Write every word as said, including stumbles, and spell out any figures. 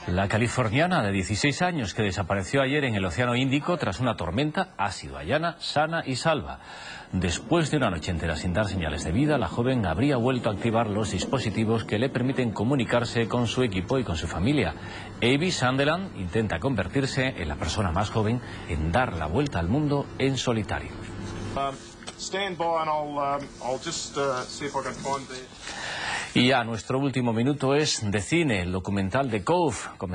La californiana de dieciséis años que desapareció ayer en el Océano Índico tras una tormenta ha sido hallada sana y salva. Después de una noche entera sin dar señales de vida, la joven habría vuelto a activar los dispositivos que le permiten comunicarse con su equipo y con su familia. Abby Sunderland intenta convertirse en la persona más joven en dar la vuelta al mundo en solitario. Um, stand by and I'll, um, I'll just uh, see if I can find the... Y ya nuestro último minuto es de cine, el documental de Cove.